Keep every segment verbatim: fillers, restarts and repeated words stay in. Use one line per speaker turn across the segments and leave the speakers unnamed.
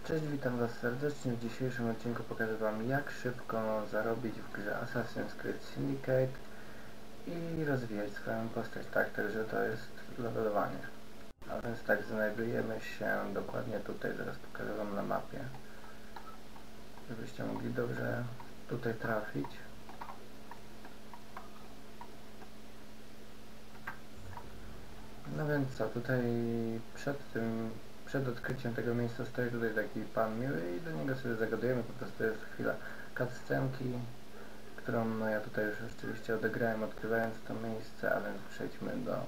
Cześć, witam Was serdecznie. W dzisiejszym odcinku pokażę Wam, jak szybko zarobić w grze Assassin's Creed Syndicate i rozwijać swoją postać, tak, także to jest levelowanie. A więc tak, znajdujemy się dokładnie tutaj, zaraz pokażę Wam na mapie, żebyście mogli dobrze tutaj trafić. No więc co, tutaj przed tym, przed odkryciem tego miejsca stoi tutaj taki pan miły i do niego sobie zagadujemy, po prostu jest chwila cutscenki, którą no ja tutaj już oczywiście odegrałem, odkrywając to miejsce, a więc przejdźmy do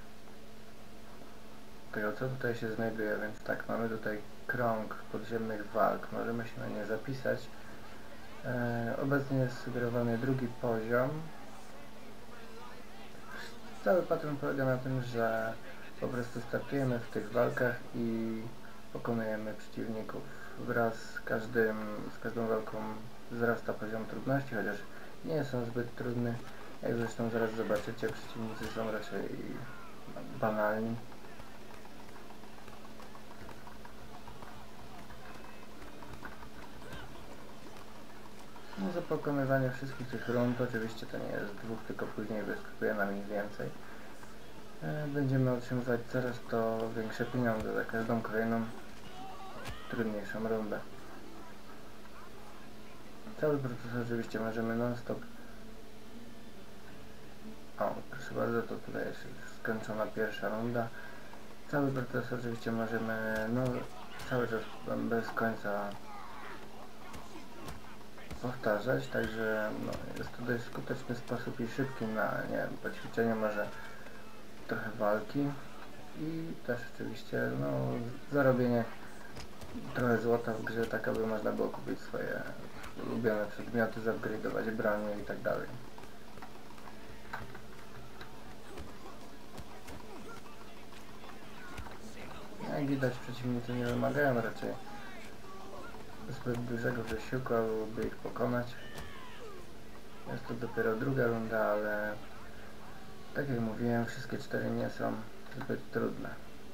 tego, co tutaj się znajduje. Więc tak, mamy tutaj krąg podziemnych walk, możemy się na nie zapisać. E, obecnie jest sugerowany drugi poziom. Cały pattern polega na tym, że po prostu startujemy w tych walkach i pokonujemy przeciwników. Wraz z, każdym, z każdą walką wzrasta poziom trudności, chociaż nie są zbyt trudne. Jak zresztą zaraz zobaczycie, przeciwnicy są raczej banalni. No, za pokonywanie wszystkich tych rund, oczywiście to nie jest dwóch, tylko później wyskakuje nam ich więcej. Będziemy otrzymywać coraz to większe pieniądze za każdą kolejną trudniejszą rundę. Cały proces oczywiście możemy non-stop. O, proszę bardzo, to tutaj jest skończona pierwsza runda. Cały proces oczywiście możemy no, cały czas bez końca powtarzać, także no, jest to dość skuteczny sposób i szybki na, nie wiem, poćwiczenie może trochę walki i też oczywiście no, zarobienie trochę złota w grze, tak aby można było kupić swoje ulubione przedmioty, zupgrade'ować bronię i tak dalej. Jak widać, przeciwnicy nie wymagają raczej zbyt dużego wysiłku, aby ich pokonać. Jest to dopiero druga runda, ale tak jak mówiłem, wszystkie cztery nie są zbyt trudne.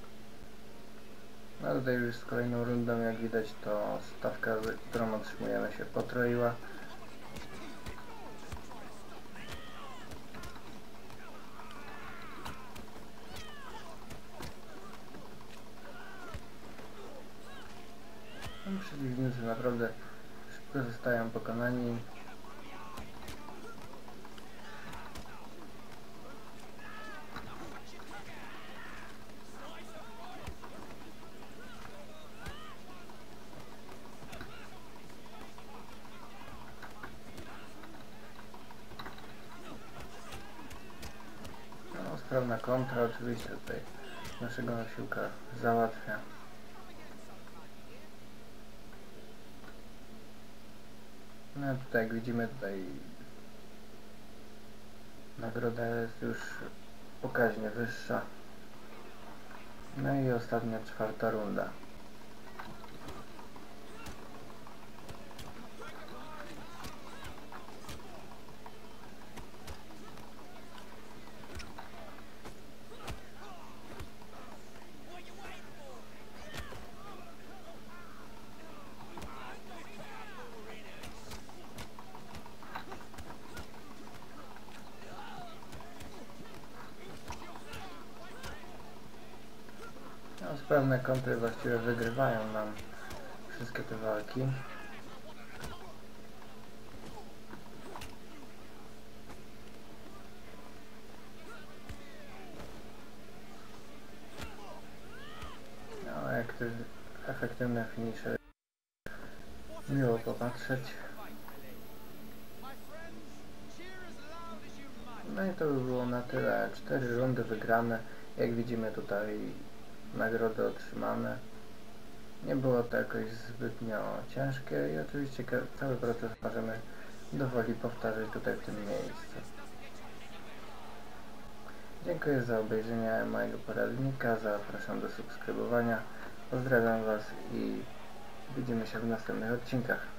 No tutaj już z kolejną rundą, jak widać, to stawka, którą otrzymujemy, się potroiła. No, przeciwnicy naprawdę szybko zostają pokonani. No, sprawna kontra oczywiście tutaj naszego osiłka załatwia. No tutaj jak widzimy, tutaj nagroda jest już pokaźnie wyższa. No i ostatnia, czwarta runda. No, sprawne kontry właściwie wygrywają nam wszystkie te walki. No, jak to efektywne finisze, miło popatrzeć. No i to by było na tyle. Cztery rundy wygrane. Jak widzimy, tutaj nagrody otrzymane. Nie było to jakoś zbytnio ciężkie i oczywiście cały proces możemy dowoli powtarzać tutaj w tym miejscu. Dziękuję za obejrzenie mojego poradnika, zapraszam do subskrybowania. Pozdrawiam Was i widzimy się w następnych odcinkach.